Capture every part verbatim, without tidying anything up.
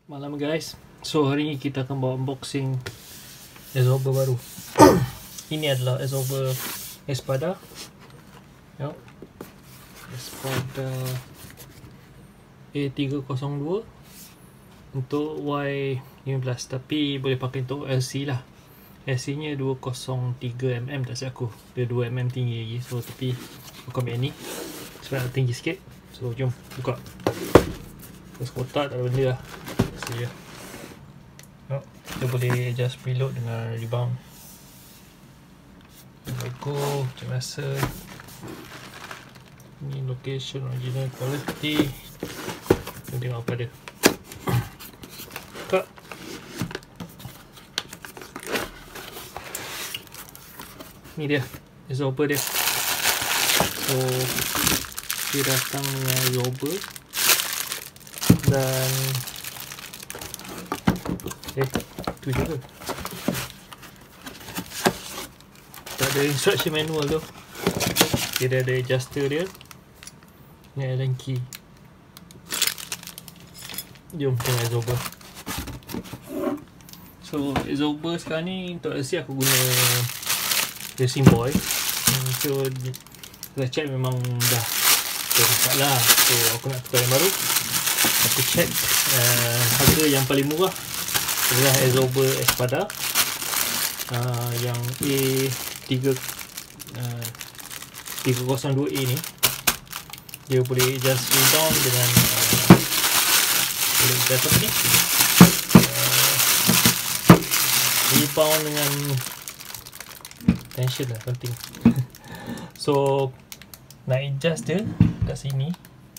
Malam guys, so hari ni kita akan buat unboxing absorber baru. Ini adalah absorber Espada. Yuk. Espada A tiga kosong dua untuk Y lima belas, tapi boleh pakai untuk L C lah. L C nya dua kosong tiga milimeter, tak silap aku. Dia dua milimeter tinggi lagi, so tapi aku ambil ni sebab tinggi sikit. So jom buka. Terus kotak tak ada benda lah. Ya. Oh, kita boleh adjust preload dengan rebound. Logo macam biasa. Ini location original quality. Kita tengok apa dia. Buka. Ni dia absorber dia. So dia datang dengan absorber dan eh, tu je ke? Tak ada instruction manual tu. Dia ada adjuster dia. Ni Allen key. Jom tengok absorber. So absorber sekarang ni untuk L C aku guna Racing Boy. So saya check memang dah terrosak lah. So aku nak tukar yang baru. Aku check uh, harga yang paling murah adalah absorber Espada uh, yang A tiga kosong dua A ni. Dia boleh adjust rebound dengan uh, boleh adjust apa ni uh, rebound dengan tension lah, penting. So nak adjust dia kat sini.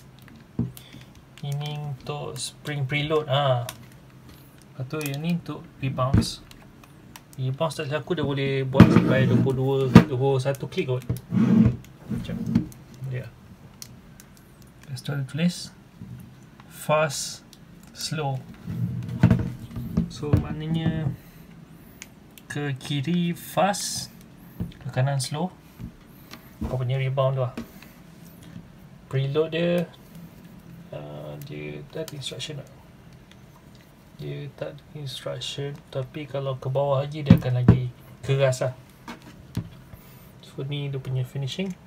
Ini untuk spring preload ah. Lepas tu yang ni untuk rebounds. Rebounds tak silap aku dia boleh buat sampai dua puluh dua, dua puluh satu klik kot. Macam dia. Lepas tu ada tulis fast, slow. So maknanya ke kiri fast, ke kanan slow. Kau punya rebound tu lah. Preload dia uh, dia tak ada instruction lah. Dia tak ada instruction, tapi kalau ke bawah lagi dia akan lagi keras lah. So ni dia punya finishing.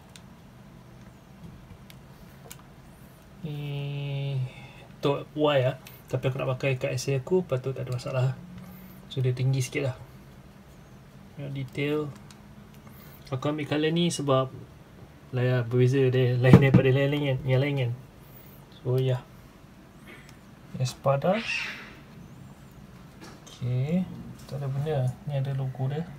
Ni untuk Y lah, tapi aku nak pakai kat S A aku, patut tak ada masalah. So dia tinggi sikit lah. Yang detail aku ambil colour ni sebab layar berbeza, dia lain daripada yang lain, yang lain kan. So ya, Espada. Okay, tak ada benda. Ni ada logo dia.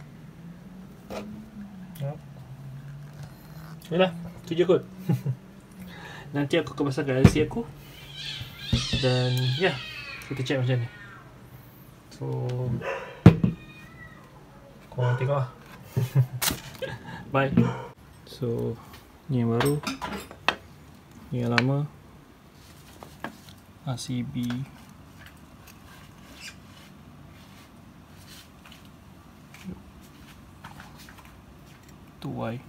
Yep. Yalah, tu je kot. Nanti aku akan pasangkan L C aku. Dan ya, yeah, kita check macam ni. So korang tengok lah. Bye. So ni yang baru, ni yang lama. R C B tu Y.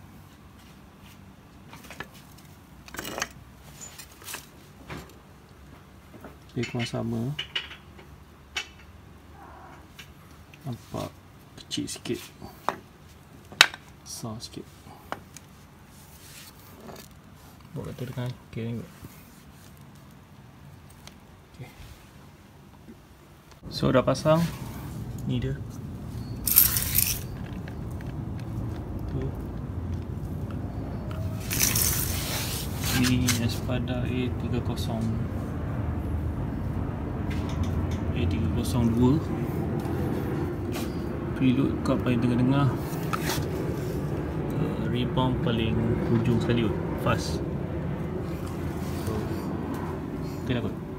Dia kurang sama. Nampak kecil sikit, besar sikit. Buat kata dengan ok ni. Okay. So dah pasang. Ni dia. Ini Espada A tiga kosong dua. Preload kat paling tengah-tengah. uh, Rebound paling hujung sekali kot. Fast. So, okay dah kot.